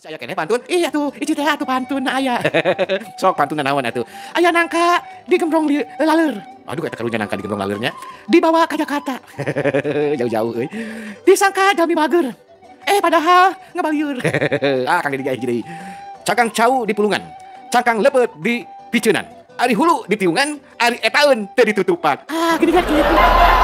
Masih aya keneh pantun? Iya tuh, ieu teh atuh pantun aya. Sok pantun naon atuh? Aya nangka digembrong laleur. Aduh eta karunya nangka digembrong laleurnya. Dibawa ka Jakarta. Jauh-jauh euy. Disangka jalmi mager. Padahal ngabalieur. Kang Dedi deui. Cangkang cau di pulungan. Cangkang leupet di piceunan. Ari hulu di tiungan, ari etaeun teu ditutupan. Gini kan kitu.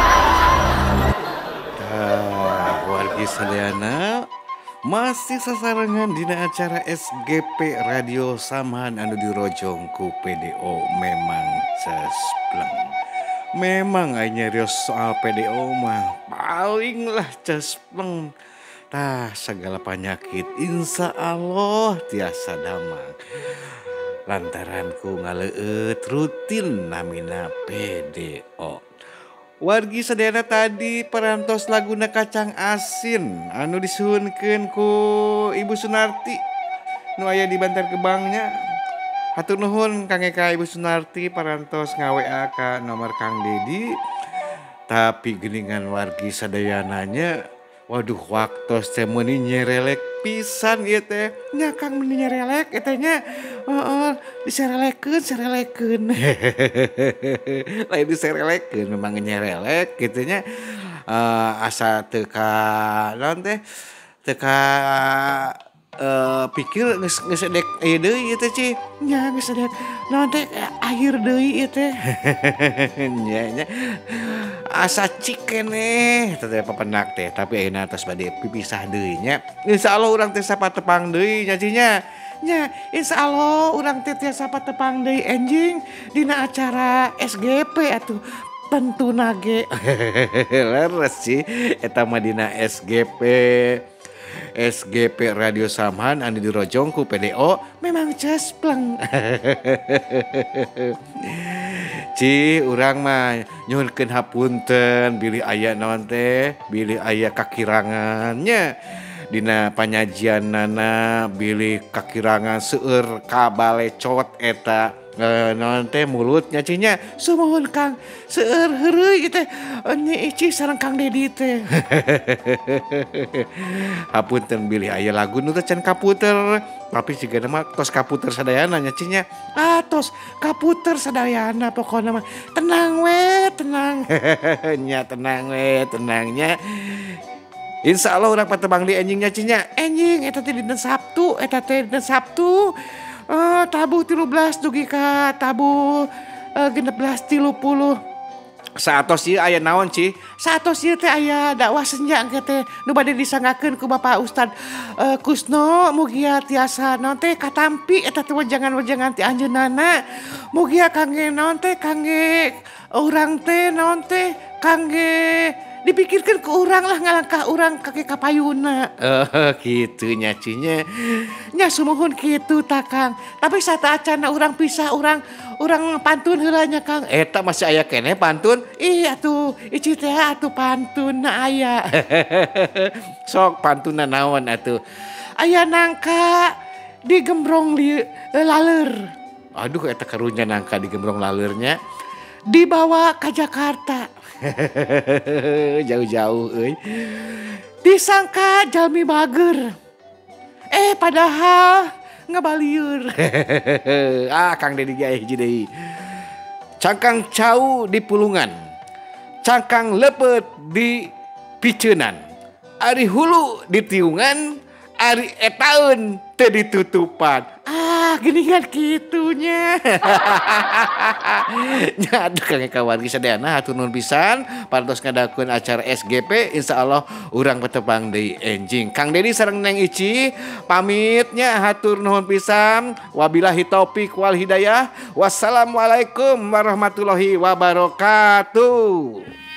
Wargi sadayana masih sasarangan dina acara SGP Radio Samahan anu dirojong ku PDO memang cespleng. Memang nyarios soal PDO mah paling lah cespleng. Tah segala penyakit insya Allah tiasa damang. Lantaran ku ngaleut rutin namina PDO. Wargi sadayana tadi perantos laguna Kacang Asin anu disuhunkeun ku Ibu Sunarti nu aya di Bantar Gebangnya. Hatur nuhun Kang Eka Ibu Sunarti parantos nga-WA ka nomor Kang Dedi. Tapi geuningan wargi sadayananya, waduh waktos teh meuni nyerelek pisan ieu teh. Nya Kang meuni nyerelek eta nya. Heeh, diserelekeun. Lain diserelekeun memang nyerelek kitu nya. Asa teu ka naon teh? Teu ka pikir geus edek ieu deui ieu teh Ci. Nya geus edek naon teh akhir deui ieu teh. Nya asa cik keneh teh papendak teh tapi ayeuna tos bade pipisah deui nya. Insyaallah urang teh sapa tepang deui nya Ci nya. Nya insyaallah urang teh tiasa patepang deui enjing dina acara SGP atuh pentuna ge. Leres Ci eta mah dina SGP Radio Samahan anu dirojong ku PDO memang cespleng. Ci urang mah nyuhunkeun hapunten bilih aya naon teh, bilih aya kakirangannya dina panyajianana, bilih kakirangan seueur kabalecot eta naon teh mulutnya Ci nya. Sumuhun Kang, seueur heureuy teh Nyi Ici sareng Kang Dedi teh. Hapunten bilih aya lagu nu teh can kaputer, tapi sigana mah tos kaputer sadayana nya Ci nya. Tos kaputer sadayana pokona mah. Tenang we, tenang. Nya tenang we, tenangnya. Insya Allah urang patebang di enjingnya Ci nya. Enjing eta teh dina Sabtu, tabuh 13 dugi ka tabuh 16.30. Satos ieu aya naon Ci? Satos ieu teh aya dakwah senja engke teh nu bade disangakeun ku Bapak Ustad Kusno mugia tiasa naon teh katampi eta teh wejangan-wejangan ti anjeunana. Mugia kangge naon teh kangge urang teh naon teh kangge dipikirkan ke urang lah ngalangkah urang kaki kapayuna. Kitu nya Ci nya. Nya sumuhun kitu ta Kang. Tapi sata acana urang pisah urang pantun heula nya Kang. Eta masih aya keneh pantun? Iya tuh, ici teh atuh pantun aya. Sok pantuna naon atuh? Aya nangka digembrong laleur. Aduh eta karunya nangka digembrong laleurnya dibawa ke Jakarta. Jauh-jauh euy. Disangka jalmi mager. Padahal ngabalieur. Kang Dedi ge hiji deui. Cangkang cau di pulungan. Cangkang leupet di piceunan. Ari hulu di tiungan, ari etaeun teu ditutupan. Gini kan kitunya. Nya aduh Kang Eka wargi sadayana hatur nuhun pisan parantos ngadakeun acara SGP insyaallah urang patepang deui enjing. Kang Dedi sareng Neng Ici pamitnya hatur nuhun pisan. Wabillahi taufik wal hidayah. Wassalamualaikum warahmatullahi wabarakatuh.